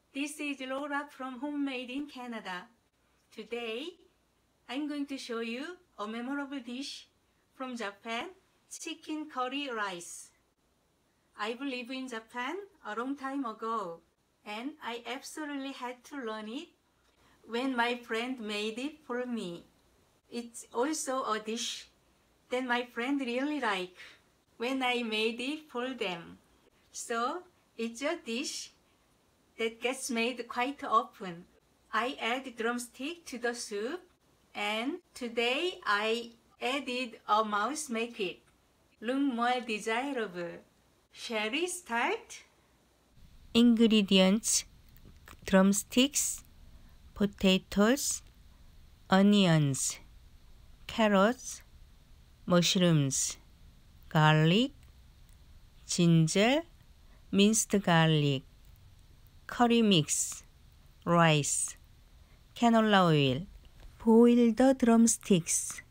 This is Laura from Homemade in Canada. Today, I'm going to show you a memorable dish from Japan, chicken curry rice. I've lived in Japan a long time ago, and I absolutely had to learn it when my friend made it for me. It's also a dish that my friend really liked when I made it for them. So, it's a dish that gets made quite often. I add drumstick to the soup, and today I added a mouse make it look more desirable. Shall we start? Ingredients: drumsticks, potatoes, onions, carrots, mushrooms, garlic, ginger, minced garlic, curry mix, rice, canola oil. Boil the drumsticks.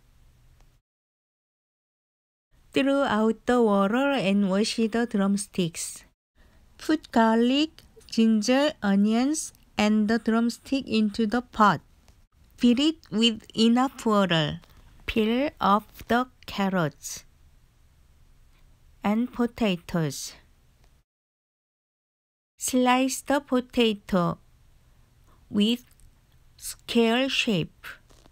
Throw out the water and wash the drumsticks. Put garlic, ginger, onions, and the drumstick into the pot. Fill it with enough water. Peel off the carrots and potatoes. Slice the potato with square shape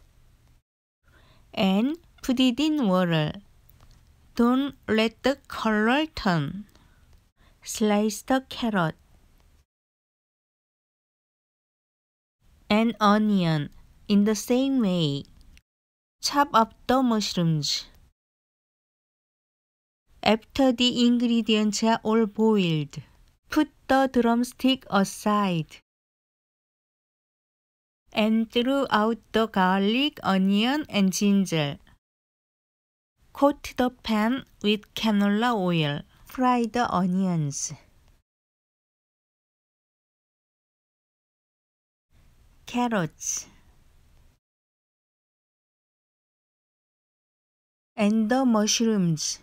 and put it in water. Don't let the color turn. Slice the carrot and onion in the same way. Chop up the mushrooms. After the ingredients are all boiled, put the drumstick aside and throw out the garlic, onion, and ginger. Coat the pan with canola oil. Fry the onions. Carrots and the mushrooms.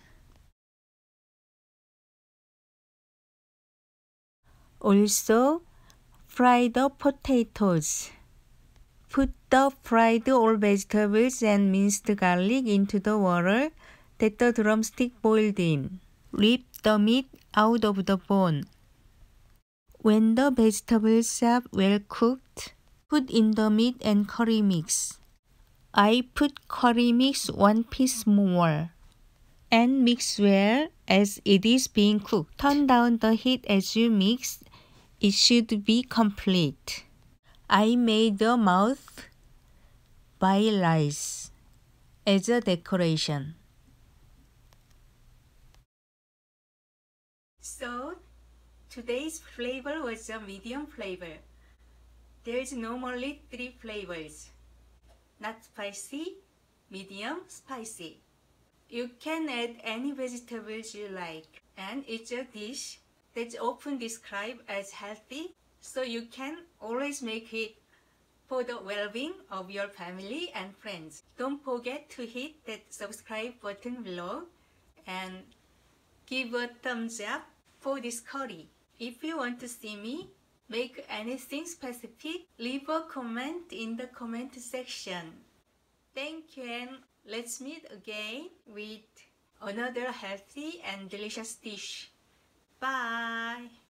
Also, fry the potatoes. Put the fried all vegetables and minced garlic into the water that the drumstick boiled in. Rip the meat out of the bone. When the vegetables are well cooked, put in the meat and curry mix. I put curry mix 1 piece more and mix well as it is being cooked. Turn down the heat as you mix. It should be complete. I made the mouth by rice as a decoration. So, today's flavor was a medium flavor. There is normally 3 flavors: not spicy, medium, spicy. You can add any vegetables you like, and it's a dish that's often described as healthy, so you can always make it for the well-being of your family and friends. Don't forget to hit that subscribe button below and give a thumbs up for this curry. If you want to see me make anything specific, leave a comment in the comment section. Thank you, and let's meet again with another healthy and delicious dish. Bye!